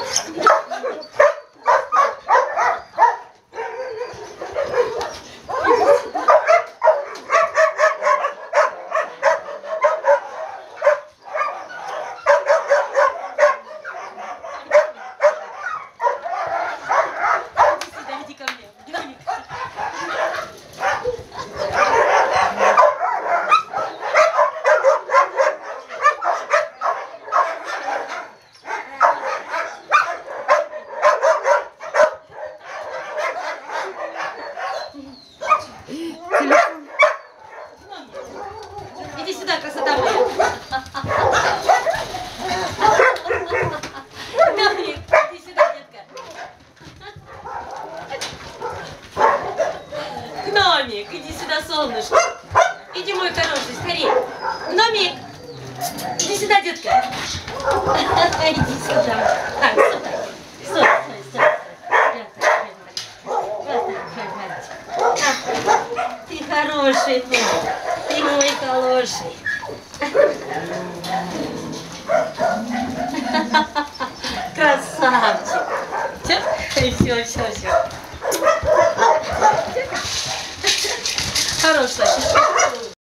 Иди сюда, красота моя. Иди сюда, детка. Гномик, иди сюда, солнышко. Иди, мой хороший, скорее. Гномик, иди сюда, детка. Иди сюда. Так, стой. Ты хороший мой. Ты мой хороший. Красавчик. Все. Хорошая.